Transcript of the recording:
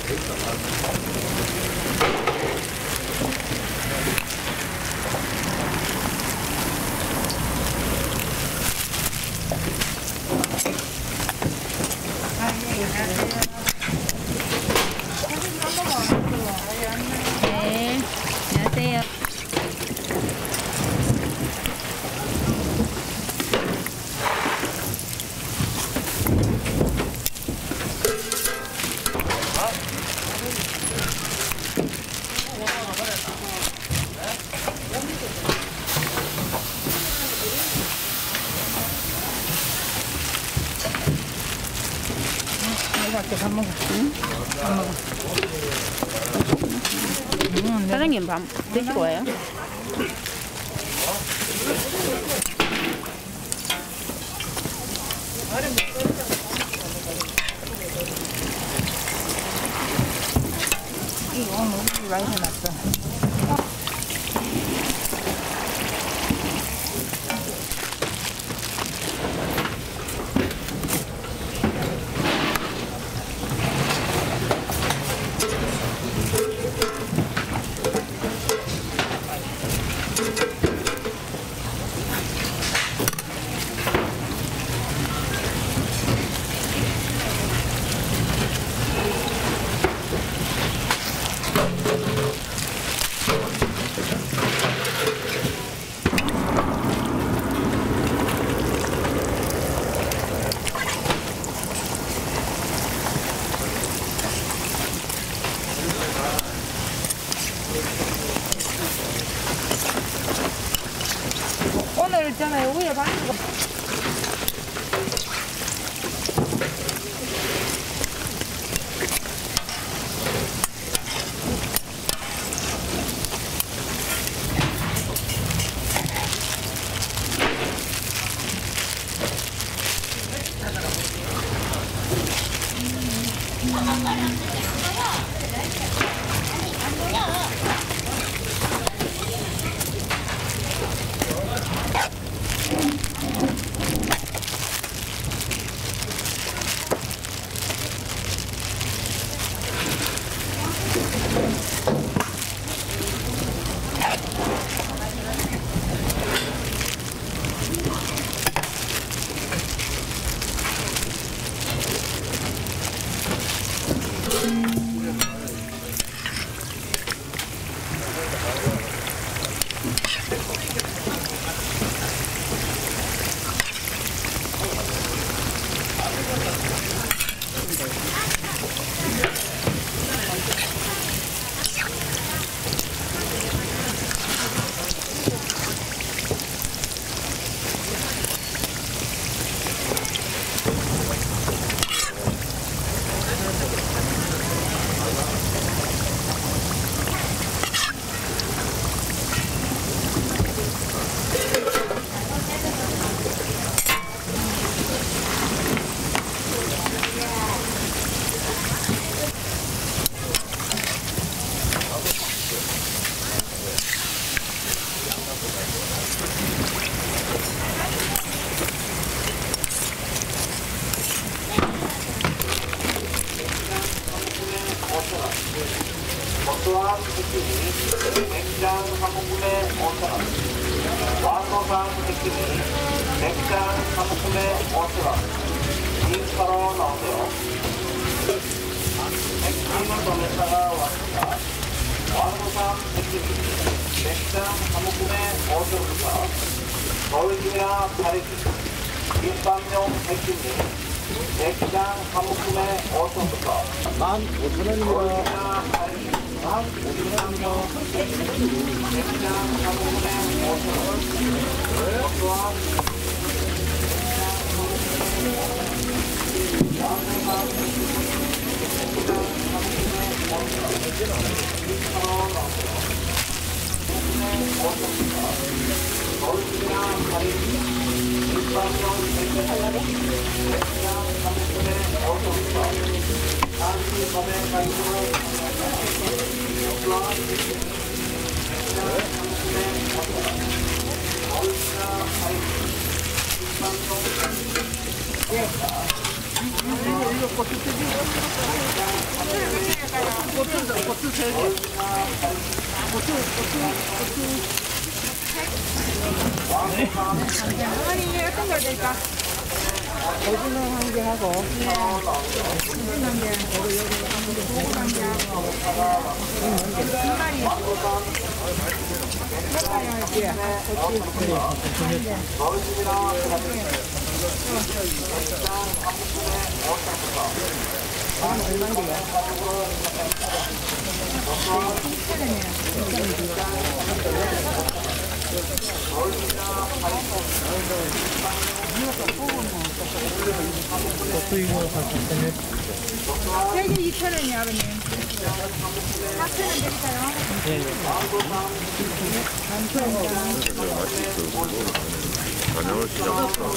네, 안녕하세요. 밥 먹어. 응? 밥 먹어. 사장님 밥 드시고 와요? 이거 오늘 많이 해놨어. 오늘 있잖아요. 위에 반죽. 어떠한 새끼니 냉장 3분의 5,000원, 왕거상 새끼니 냉장 3분의 5,000원, 28원 나오세요. 새끼는 더 냈다가 왔습니다. 왕거상 새끼니 냉장 3분의 5,000원부터 서울지나 파리지 민방용 새끼니 냉장 3분의 5,000원부터 15,000원입니다. 15,000원입니다. 냉장 3분의 5,000원. 어떠한 이거 고추 튀김. 고추 3개. 고추. 어머니 어떤 거 드릴까? 오징어 1개 하고. 네. 오징어 1개. 소금 1개 하고. 2마리. 몇 할게요? 얼마인데요? 3개 2,000원이요, 아버님. 4,000원 드릴까요? 네. 3,000원. 저녁을 시작했어.